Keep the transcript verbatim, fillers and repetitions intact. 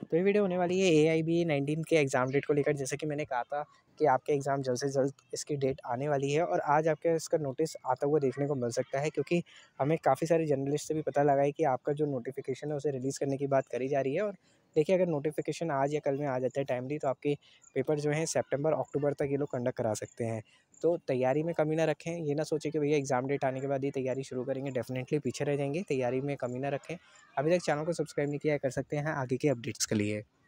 तो ये वीडियो होने वाली है ए आई बी नाइनटीन के एग्ज़ाम डेट को लेकर। जैसे कि मैंने कहा था कि आपके एग्ज़ाम जल्द से जल्द इसकी डेट आने वाली है और आज आपके इसका नोटिस आता हुआ देखने को मिल सकता है, क्योंकि हमें काफ़ी सारे जर्नलिस्ट से भी पता लगा है कि आपका जो नोटिफ़िकेशन है उसे रिलीज़ करने की बात करी जा रही है। और देखिए, अगर नोटिफ़िकेशन आज या कल में आ जाता है टाइमली, तो आपके पेपर जो हैं सितंबर अक्टूबर तक ये लोग कंडक्ट करा सकते हैं। तो तैयारी में कमी ना रखें, ये ना सोचें कि भैया एग्ज़ाम डेट आने के बाद ही तैयारी शुरू करेंगे, डेफ़िनेटली पीछे रह जाएँगे, तैयारी में कमी ना रखें। अभी तक चैनल को सब्सक्राइब नहीं किया है, कर सकते हैं आगे की अपडेट्स के लिए।